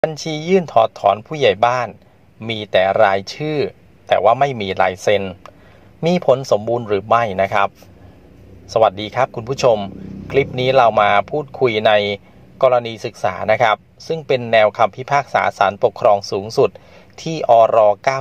บัญชียื่นถอดถอนผู้ใหญ่บ้านมีแต่รายชื่อแต่ว่าไม่มีลายเซ็นมีผลสมบูรณ์หรือไม่นะครับสวัสดีครับคุณผู้ชมคลิปนี้เรามาพูดคุยในกรณีศึกษานะครับซึ่งเป็นแนวคำพิพากษาศาลปกครองสูงสุดที่อร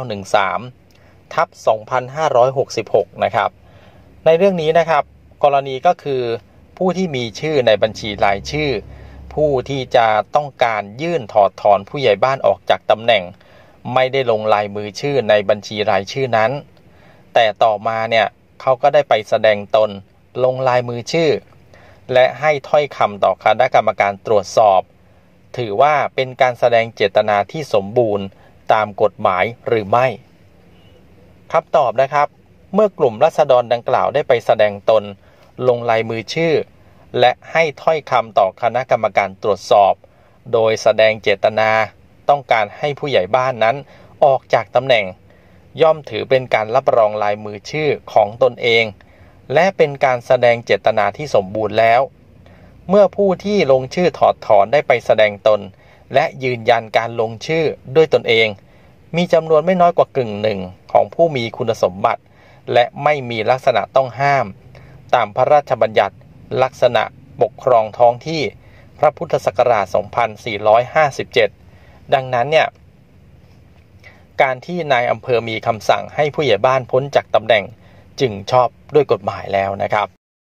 913/2566นะครับในเรื่องนี้นะครับกรณีก็คือผู้ที่มีชื่อในบัญชีรายชื่อผู้ที่จะต้องการยื่นถอดถอนผู้ใหญ่บ้านออกจากตำแหน่งไม่ได้ลงลายมือชื่อในบัญชีรายชื่อนั้นแต่ต่อมาเนี่ยเขาก็ได้ไปแสดงตนลงลายมือชื่อและให้ถ้อยคำต่อคณะกรรมการตรวจสอบถือว่าเป็นการแสดงเจตนาที่สมบูรณ์ตามกฎหมายหรือไม่คำตอบนะครับเมื่อกลุ่มราษฎรดังกล่าวได้ไปแสดงตนลงลายมือชื่อและให้ถ้อยคำต่อคณะกรรมการตรวจสอบโดยแสดงเจตนาต้องการให้ผู้ใหญ่บ้านนั้นออกจากตำแหน่งย่อมถือเป็นการรับรองลายมือชื่อของตนเองและเป็นการแสดงเจตนาที่สมบูรณ์แล้วเมื่อผู้ที่ลงชื่อถอดถอนได้ไปแสดงตนและยืนยันการลงชื่อด้วยตนเองมีจำนวนไม่น้อยกว่ากึ่งหนึ่งของผู้มีคุณสมบัติและไม่มีลักษณะต้องห้ามตามพระราชบัญญัติลักษณะปกครองท้องที่พระพุทธศักราช 2457 ดังนั้นเนี่ยการที่นายอำเภอมีคำสั่งให้ผู้ใหญ่บ้านพ้นจากตำแหน่งจึงชอบด้วยกฎหมายแล้วนะครับ